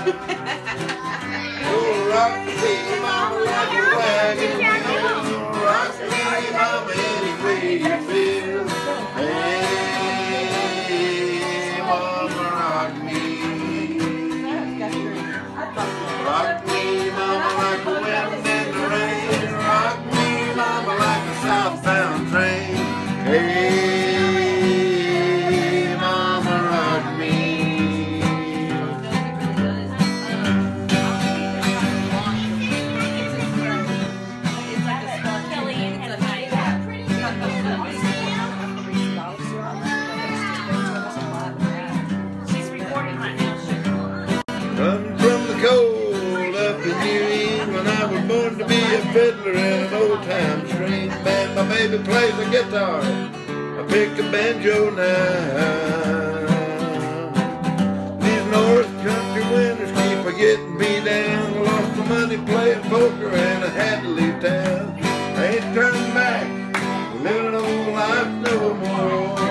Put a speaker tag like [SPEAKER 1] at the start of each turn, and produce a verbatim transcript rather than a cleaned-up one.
[SPEAKER 1] Oh, rock me, mama, like a wagon wheel. Rock me, mama, any way you feel. Hey, mama, rock me. Rock me, mama, like a wind in the rain. Rock me, mama, like a southbound train. Hey, mama, rock me. Running from the cold up in New England, when I was born to be a fiddler in an old time train band. My baby plays the guitar, I pick a banjo now. These North Country winters keep a getting me down. I lost my money playing poker and I had to leave town. I ain't turning back, living an old life no more.